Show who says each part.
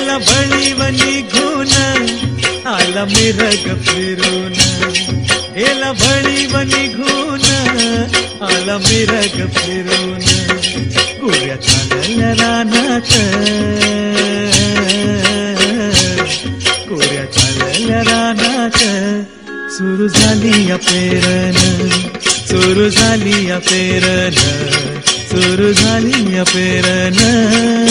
Speaker 1: गेला बळीव निघून आला मिरग फिरून, गेला बळीव निघून आला मिरग फिरून, गुऱ्या चालल्या रानात, गुऱ्या चालल्या रानात, सुरू झाली या पेरण, सुरू झाली या पेरण, सुरू झाली या पेरण.